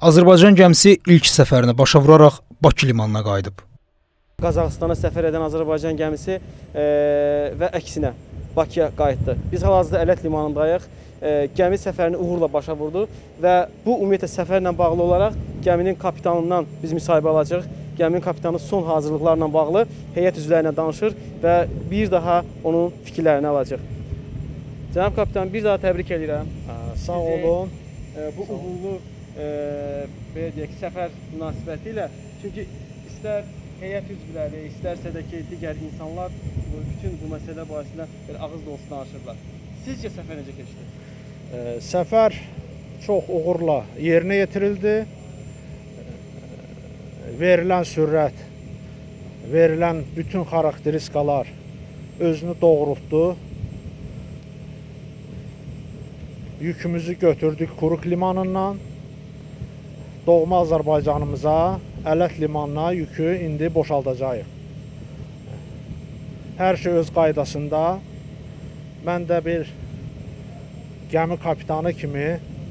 Azərbaycan gəmisi ilk səfərini başa vuraraq Bakı limanına qayıdıb. Qazaxıstana səfər edən Azərbaycan gəmisi və əksinə Bakıya qayıtdı. Biz hal-hazırda Ələt limanındayıq. Gəmi səfərini uğurla başa vurdu və bu ümumiyyətlə səfərlə bağlı olaraq gəminin kapitanından biz müsahibə alacağıq. Gəminin kapitanı son hazırlıqlarla bağlı heyət üzvlərinə danışır və bir daha onun fikirlərini alacaq. Cənab kapitan, bir daha təbrik edirəm. Sağ olun. Bu uğurlu belə deyək, səfər münasibəti ilə, çünki istər heyət üzvləri, istərsə də ki, digər insanlar bütün bu məsələ barəsində ağız dolusu danışırlar. Sizcə səfər necə keçdi? Səfər çox uğurla yerinə yetirildi. Verilən sürət, verilən bütün xarakteristikalar özünü doğrultdu. Yükümüzü götürdük Kuruq limanından. Doğma Azərbaycanımıza, Ələt limanına yükü indi boşaldacağıq. Hər şey öz qaydasında. Mən də bir gəmi kapitanı kimi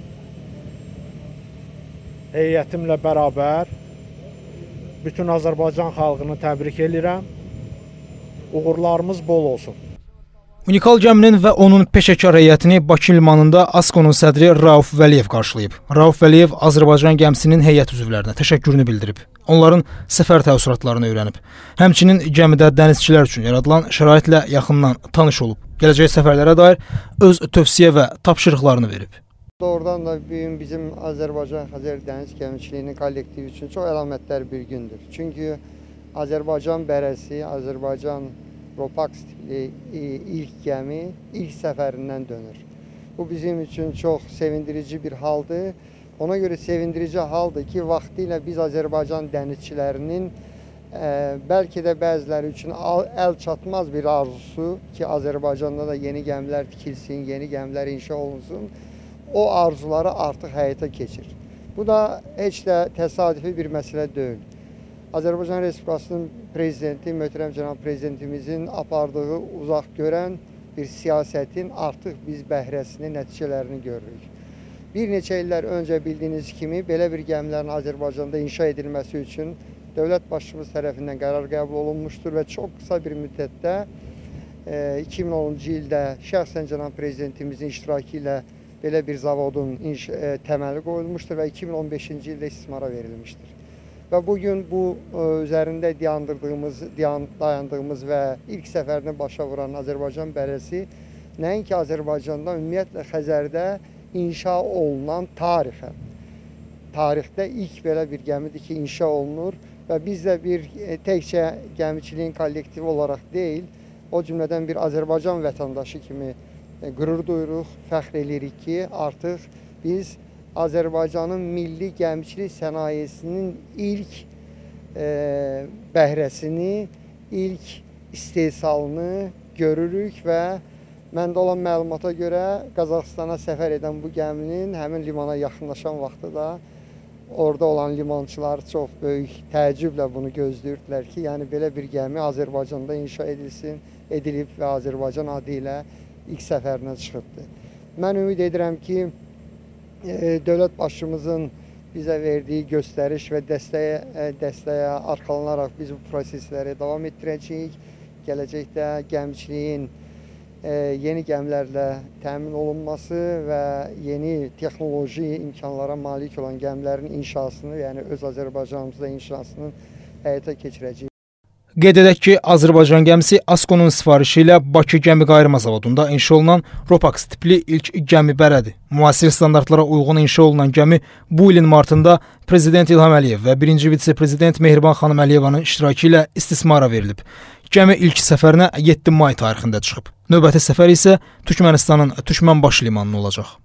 heyətimlə bərabər bütün Azərbaycan xalqını təbrik edirəm. Uğurlarımız bol olsun. Unikal gəminin və onun peşəkar heyətini Bakı limanında ASKO'nun sədri Rauf Vəliyev qarşılayıb. Rauf Vəliyev Azərbaycan gəmisinin heyət üzvlərinə təşəkkürünü bildirib. Onların səfər təəssüratlarını öyrənib. Həmçinin gəmidə dənizçilər üçün yaradılan şəraitlə yaxından tanış olub. Gələcək səfərlərə dair öz tövsiyə və tapşırıqlarını verib. Doğrudan da bizim Azərbaycan-Xəzər dəniz gəmiçiliyinin kollektivi üçün çox əlamətdar bir gündür. Çünki Azərbaycan bərəsi, Azərbaycan Ropax tipli ilk gəmi ilk səfərindən dönür. Bu bizim üçün çox sevindirici bir haldır. Ona görə sevindirici haldır ki, vaxtilə biz Azərbaycan dənizçilərinin bəlkə də bəziləri üçün əl çatmaz bir arzusu ki, Azərbaycanda da yeni gəmilər tikilsin, yeni gəmilər inşa olunsun. O arzuları artıq həyata keçir. Bu da heç də təsadüfi bir məsələ deyil. Azərbaycan Respublikasının prezidenti, möhtərəm cənab prezidentimizin apardığı uzaq görən bir siyasətin artıq biz bəhrəsini, nəticələrini görürük. Bir neçə illər öncə bildiyiniz kimi belə bir gəmilərin Azərbaycanda inşa edilməsi üçün dövlət başçımız tərəfindən qərar qəbul olunmuşdur və çox qısa bir müddətdə 2010-cu ildə şəxsən cənab prezidentimizin iştirakı ilə belə bir zavodun təməli qoyulmuşdur və 2015-ci ildə istismara verilmişdir. Və bugün bu üzərində dayandığımız və ilk səfərini başa vuran Azərbaycan bərəsi nəinki Azərbaycanda, ümumiyyətlə Xəzərdə inşa olunan tarixdə ilk belə bir gəmidir ki, inşa olunur və biz də bir təkcə gəmiçiliyin kollektivi olaraq deyil, o cümlədən bir Azərbaycan vətəndaşı kimi qürur duyuruq, fəxr edirik ki, artıq biz Azərbaycanın milli gəmiçilik sənayesinin ilk bəhrəsini, ilk istehsalını görürük və məndə olan məlumata görə Qazaxıstana səfər edən bu gəminin həmin limana yaxınlaşan vaxtı da orada olan limançılar çox böyük təəccüblə bunu gözləyirdilər ki, yəni belə bir gəmi Azərbaycanda inşa edilib və Azərbaycan adı ilə ilk səfərinə çıxıbdır. Mən ümid edirəm ki, dövlət başçımızın bizə verdiyi göstəriş və dəstəyə arxalanaraq biz bu prosesləri davam etdirəcəyik. Gələcəkdə gəmiçiliyin yeni gəmilərlə təmin olunması və yeni texnoloji imkanlara malik olan gəmilərin inşasını, yəni öz Azərbaycanımızda inşasını həyata keçirəcəyik. Qeyd edək ki, Azərbaycan gəmisi ASKO'nun sifarişi ilə Bakı gəmi qayırma zavodunda inşa olunan Ropax tipli ilk gəmi bərədir. Müasir standartlara uyğun inşa olunan gəmi bu ilin martında Prezident İlham Əliyev və birinci vitse-prezident Mehriban xanım Əliyevanın iştirakı ilə istismara verilib. Gəmi ilk səfərinə 7 may tarixində çıxıb. Növbəti səfər isə Türkmənistanın Türkmənbaşı limanına olacaq.